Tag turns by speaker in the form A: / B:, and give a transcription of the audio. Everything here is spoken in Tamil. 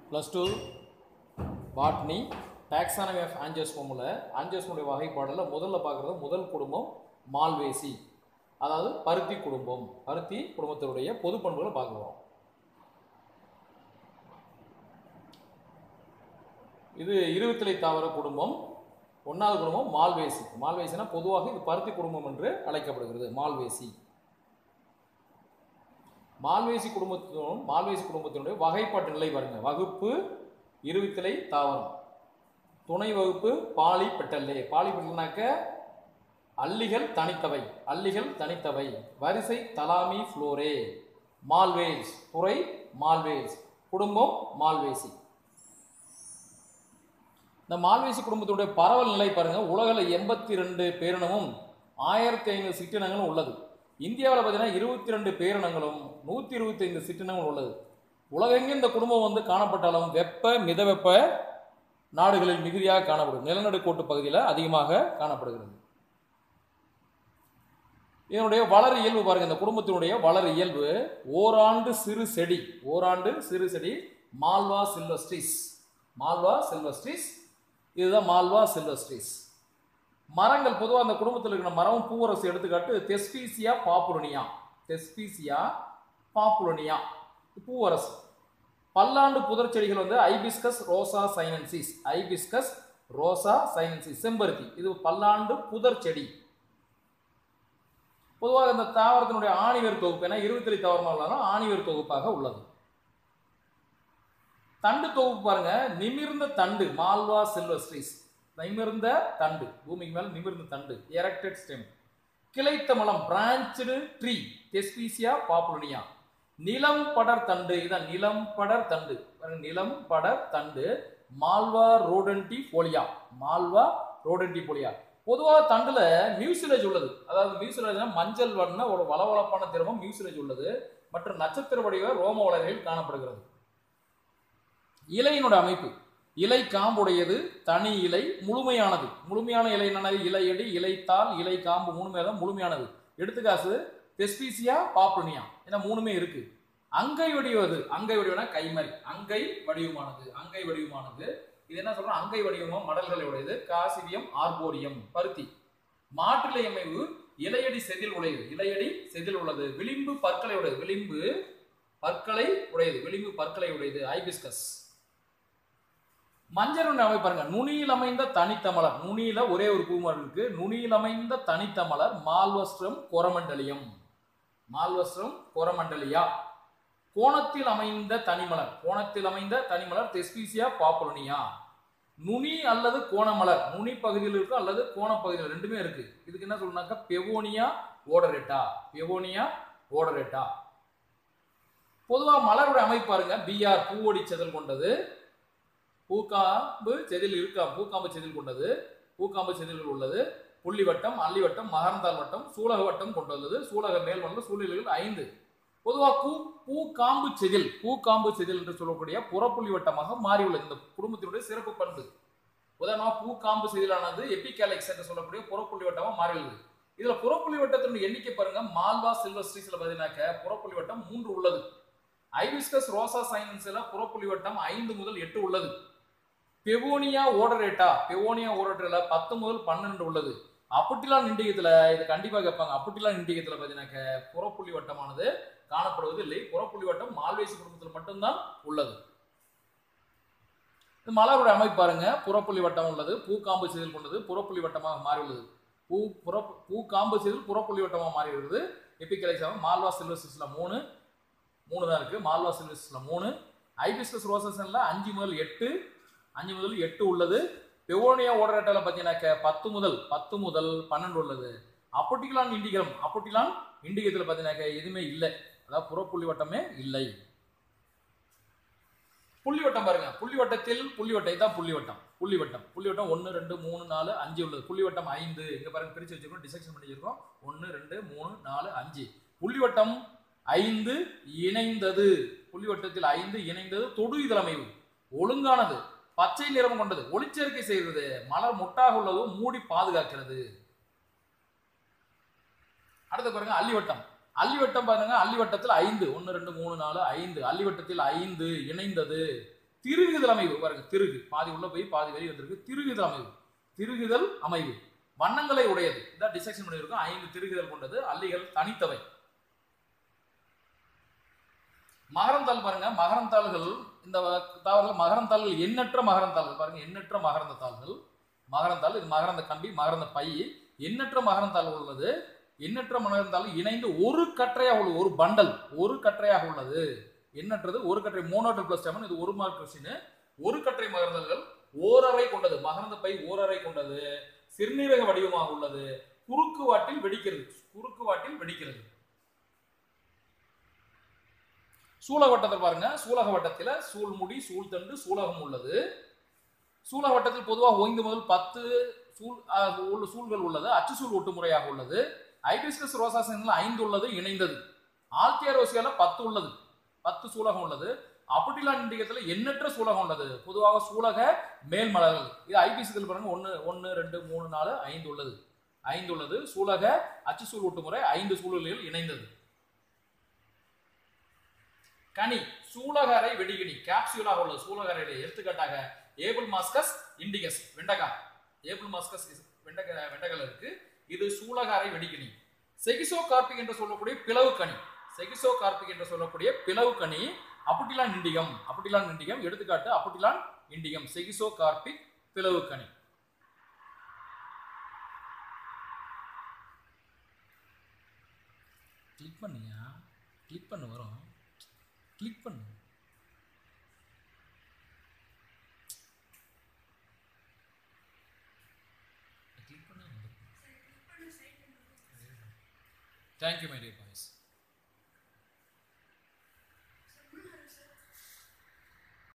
A: +2 பாட்னி டாக்ஸானமி ஆஃப் ஆஞ்சியோஸ்போமில் ஆஞ்சியோஸ்போமுடைய வகைப்பாடில் முதல்ல பார்க்குறது முதல் குடும்பம் மால்வேசி, அதாவது பருத்தி குடும்பம். பருத்தி குடும்பத்தினுடைய பொது பண்புகளை பார்க்குறோம். இது இருவித்திலை தாவர குடும்பம். ஒன்றாவது குடும்பம் மால்வேசி. மால்வேசினா பொதுவாக இது பருத்தி குடும்பம் என்று அழைக்கப்படுகிறது. மால்வேசி குடும்பத்தினுடைய வகைப்பாட்டு நிலை பாருங்க. வகுப்பு இருவித்திலை தாவரம், துணை வகுப்பு பாலிபெட்டல்லே. பாலிபெட்டல்னாக்க அல்லிகள் தனித்தவை. வரிசை தலாமி ஃப்ளோரே. மால்வேஸ் துறை மால்வேஸ், குடும்பம் மால்வேசி. இந்த மால்வேசி குடும்பத்தினுடைய பரவல் நிலை பாருங்க. உலகில் 82 பேரினமும் 1500 சிற்றினங்களும் உள்ளது. இந்தியாவில் பார்த்தீங்கன்னா 22 பேரினங்களும் 125 சிற்றினங்களும் உள்ளது. உலகெங்கும் இந்த குடும்பம் காணப்பட்டாலும் வெப்ப மிதவெப்ப நாடுகளில் மிகுதியாக காணப்படும். நிலநடுக்கோட்டு பகுதியில் அதிகமாக காணப்படுகிறது. இதனுடைய வளர் இயல்பு பாருங்க. இந்த குடும்பத்தினுடைய வளர் இயல்பு ஓராண்டு சிறு செடி மால்வா சில்வஸ்ட்ரிஸ். இதுதான் மால்வா சில்வஸ்ட்ரிஸ். மரங்கள் பொதுவாக அந்த குடும்பத்தில் இருக்கிற மரம் பூவரசு எடுத்துக்காட்டு தெஸ்பீசியா பாப்புலனியா பூவரசு. பல்லாண்டு புதர் செடிகள் ஐபிஸ்கஸ் ரோசா சைனன்சிஸ் செம்பருத்தி. இது பல்லாண்டு புதர் செடி. பொதுவாக இந்த தாவரத்தினுடைய ஆணிவேர் தொகுப்பு, ஏன்னா இருவித்திலை தாவரமாக ஆணிவேர் தொகுப்பாக உள்ளது. தண்டு தொகுப்பு பாருங்க. நிமிர்ந்த தண்டு மால்வா சில்வஸ்ட்ரிஸ். நிமிர்ந்த தண்டு, பூமிக்கு மேல் நிமிர்ந்த தண்டு, எரெக்டட் ஸ்டெம். கிளைத்த மலம் பிரான்ச்டு ட்ரீ தெஸ்பீசியா பாப்புலனியா. நிலம் படர் தண்டு, இதான் நிலம் படர் தண்டு மால்வா ரோடன்டி போலியா. பொதுவாக தண்டுல மியூசிலேஜ் உள்ளது. அதாவது மியூசிலேஜ் மஞ்சள் வண்ண ஒரு வளவளப்பான திரவம் மியூசிலேஜ் உள்ளது. மற்ற நட்சத்திர வடிவ ரோம வளர்கள் காணப்படுகிறது. இலையினுடைய அமைப்பு இலை காம்புடையது, தனி இலை, முழுமையான இலை என்னது? இலையடி, இலைத்தாள், இலை காம்பு மூணுமே தான் முழுமையானது. எடுத்துக்காசு தெஸ்பீசியா பாப்புலனியா, ஏன்னா மூணுமே இருக்கு. அங்கை வடிவனா கைமறி, அங்கை வடிவமானது. இது என்ன சொல்றோம்? அங்கை வடிவமும் மடல்களை உடையது. காசிவியம் ஆர்போரியம் பருத்தி. மாற்றிலை அமைவு இலையடி செதில் உள்ளது. விளிம்பு பற்களை உடையது. ஐபிஸ்கஸ். மஞ்சள் அமைப்பு பாருங்க. நுனியில் அமைந்த தனித்தமலர், நுனியில ஒரே ஒரு பூமலர் இருக்கு. நுனியில் அமைந்த தனித்தமலர் மால்வஸ்ட்ரம் கொரமண்டலியா. கோணத்தில் அமைந்த தனிமலர் தெஸ்பீசியா பாப்புலனியா. நுனி அல்லது கோணமலர், நுனி பகுதியில் இருக்கு அல்லது கோண பகுதியில், ரெண்டுமே இருக்கு. இதுக்கு என்ன சொல்றாங்க? பெவோனியா ஓடரேட்டா. பொதுவாக மலருடைய அமைப்பு பாருங்க. பிஆர் பூவொடி செதில் கொண்டது. பூக்காம்பு செதில் கொண்டது. பூக்காம்பு செதில்கள் உள்ளது. புள்ளிவட்டம், அல்லிவட்டம், மகரந்தால் வட்டம், சூலக வட்டம் கொண்டுள்ளது. சூலக மேல்மண்டல சூழல்கள் 5. பொதுவாக பூக்காம்பு செதில் என்று சொல்லக்கூடிய புறப்புள்ளி வட்டமாக மாறியுள்ளது. இந்த குடும்பத்தினுடைய சிறப்பு பண்பு. உதாரணமாக பூக்காம்பு செதிலானது எபிகேலிக்ஸ் என்று சொல்லக்கூடிய புறப்புள்ளி வட்டமாக மாறியுள்ளது. இதுல புறப்புள்ளி வட்டத்தினுடைய எண்ணிக்கை பாருங்க. மால்வா சில்வஸ்ட்ரிஸ்ல பார்த்தீங்கன்னாக்க புறப்புள்ளி வட்டம் 3 உள்ளது. ஐபிஸ்கஸ் ரோசா சைனன்ஸ்ல புறப்புள்ளி வட்டம் 5 முதல் 8 உள்ளது. பெவோனியா ஓடரேட்டா 10 முதல் 12 உள்ளது. அப்புட்டிலான் இண்டிகத்துல இது கண்டிப்பா கேட்பாங்க. அப்புட்டிலான் இண்டிகத்துல பார்த்தீங்கன்னாக்க புறப்புள்ளி வட்டமானது காணப்படுவது இல்லை. புறப்புள்ளி வட்டம் மால்வேசி குடும்பத்தில் மட்டும்தான் உள்ளது. மலருடைய அமைப்பு பாருங்க. புறப்புள்ளி வட்டம் உள்ளது. பூக்காம்பு செதில் கொண்டது. புறப்புள்ளி வட்டமாக மாறியுள்ளது. பூக்காம்பு செதில் புறப்புள்ளி வட்டமாக மாறியுள்ளது. எபிகேலிக்ஸ் மால்வா சில்வஸ்ட்ரிஸ்ல 3 தான் இருக்கு. மால்வா சில்வஸ்ட்ரிஸ்ல 3. ஐபிஸ்கஸ் ரோசஸ்ல 5 முதல் 8 உள்ளது. பெவோனியா ஓடரேட்டால பார்த்தீங்கன்னாக்க 10 முதல் 12 உள்ளது. அப்புட்டிலான் இண்டிகத்துல பார்த்தீங்கன்னாக்க எதுவுமே இல்லை. அதாவது புறப்புள்ளி வட்டமே இல்லை. புள்ளிவட்டம் பாருங்க. புள்ளிவட்டம் 1 2 3 4 5 உள்ளது. புள்ளிவட்டம் 5 இங்க பாருங்க பிரிச்சு வச்சிருக்கோம், டிசெக்ஷன் பண்ணிருக்கோம். 1 2 3 4 5. புள்ளிவட்டம் 5 இணைந்தது. புள்ளிவட்டத்தில் 5 இணைந்தது. தொடு இதழ் அமைவு ஒழுங்கானது. பச்சை நிறம் கொண்டது. ஒளிச்சேர்க்கை செய்கிறது. மலர் மொட்டாக உள்ளது. மூடி பாதுகாக்கிறது. அடுத்து பாருங்க அல்லிவட்டம். அல்லிவட்டம் பாருங்க. அல்லிவட்டத்தில் 5 1 2 3 4 5. அல்லிவட்டத்தில் 5 இணைந்தது. திருகுதல் அமைவு பாருங்க, திருகு பாதி உள்ள போய் பாதி வெளியே வந்திருக்கு. திருகுதல் அமைவு, திருகுதல் அமைவு. வண்ணங்களை உடையது, இதான் டிசெக்ஷன் பண்ணியிருக்கோம். 5 திருகுதல் கொண்டது. அல்லிகள் தனித்தவை. மகரந்தாள் பாருங்க, மகரந்தாள்கள் இந்த தாவரத்தில் மகரந்தாள்கள் எண்ணற்ற மகரந்தாள்கள் பாருங்க, எண்ணற்ற மகரந்த தாள்கள். மகரந்தாள் இது மகரந்த கம்பி, மகரந்த பை. எண்ணற்ற மகரந்தாள்கள் உள்ளது. எண்ணற்ற மகரந்தாள்கள் இணைந்து ஒரு கற்றையாக உள்ளது, ஒரு பண்டல், ஒரு கற்றையாக உள்ளது. எண்ணற்றது ஒரு கற்றை, மோனோட்டல் பிளஸ் 7. இது ஒரு மார்க் கொஸ்டின். ஒரு கற்றை மகரந்தாள்கள் ஓரறை கொண்டது, மகரந்த பை ஓரறை கொண்டது, சிறுநீரக வடிவமாக உள்ளது, குறுக்கு வாட்டில் வெடிக்கிறது, குறுக்கு வாட்டில் வெடிக்கிறது. சூலக வட்டத்தில் பாருங்க, சூலக வட்டத்தில் சூழ்முடி, சூழ்தண்டு, சூலகம் உள்ளது. சூலக வட்டத்தில் பொதுவாக 5 முதல் 10 சூழ்கள் உள்ளது. அச்சு சூழ் ஒட்டுமுறையாக உள்ளது. ஹைபிஸ்கஸ் ரோசாசன்ல 5 உள்ளது இணைந்தது. ஆல்தியா ரோசியால 10 உள்ளது, 10 சூலகம் உள்ளது. அப்புட்டிலா இண்டிகத்துல எண்ணற்ற சூலகம் உள்ளது. பொதுவாக சூலக மேல் மலர்கள். இது ஐபிசிகள் பாருங்க, 1 1 2 3 4 5 உள்ளது, 5 உள்ளது. சூலக அச்சு சூழ் ஒட்டுமுறை 5 சூழல்கள் இணைந்தது. கனி சூலகரை வெடிகனி, கேப்சியூலாக உள்ளது. சூலகரையில எடுத்துக்காட்டாக ஏபிள் மாஸ்கஸ் இண்டிகஸ், வெண்டக்காய். ஏபிள் மாஸ்கஸ் வெண்டக்காய் இருக்கு. இது சூலகரை வெடிகனி. செகிசோ கார்பிக் என்று சொல்லக்கூடிய பிளவு கனி, செகிசோ கார்பிக் என்று சொல்லக்கூடிய பிளவு கனி. அப்புட்டிலான் இண்டிகம், அப்புட்டிலான் இண்டிகம் எடுத்துக்காட்டு அப்புட்டிலான் இண்டிகம், செகிசோ கார்பிக் பிளவு கனி. கிளிக் பண்ணியா, கிளிக் பண்ணு வரும், கிளிக் பண்ணு. Thank you, my dear boys.